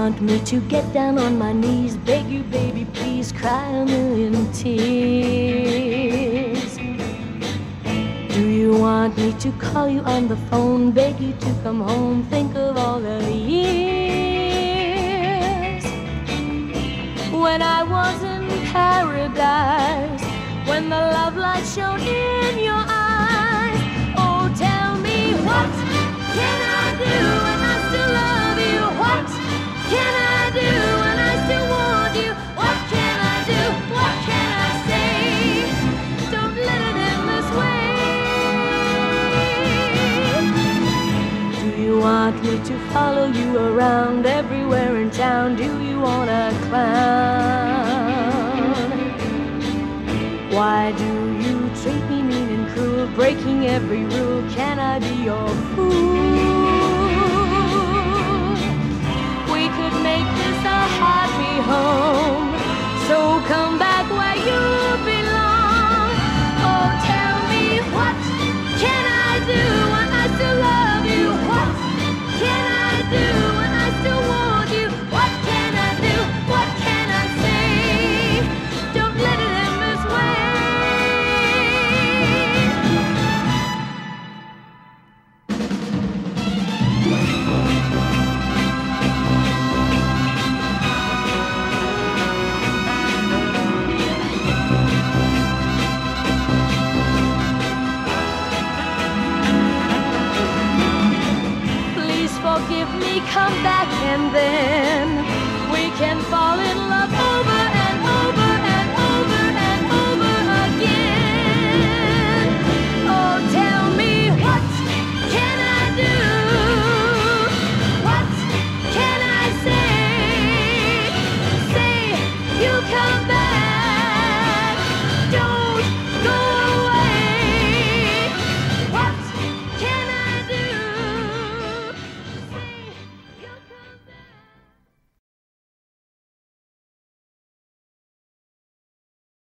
want me to get down on my knees, beg you, baby, please, cry a million tears? Do you want me to call you on the phone, beg you to come home, think of all the years when I was in paradise, when the love light shone in your eyes? Oh, tell me, what can I do when I still love you? What can I do when I still want you? What can I do? What can I say? Don't let it end this way. Do you want me to follow you around everywhere in town? Do you want a clown? Why do you treat me mean and cruel, breaking every rule? Can I be your fool? We could make this a happy home, so come back where you belong. Oh, tell me, what can I do when I still love you? What can I do when I still want you? What can I do? What can I say? Don't let it end this way. Please forgive me, come back and then